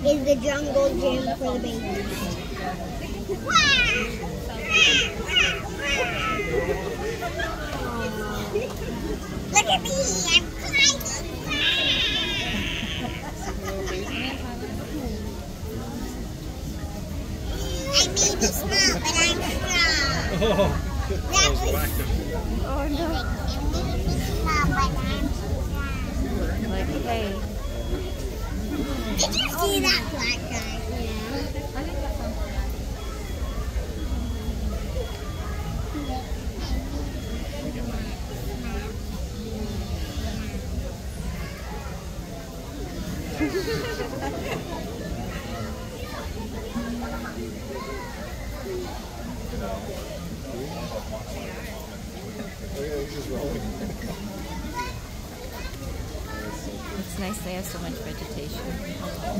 is the jungle gym for the babies. Look at me, I'm climbing. I may be small, but I'm strong. Oh no. Like, hey. Did you see that black guy? It's nice they have so much vegetation.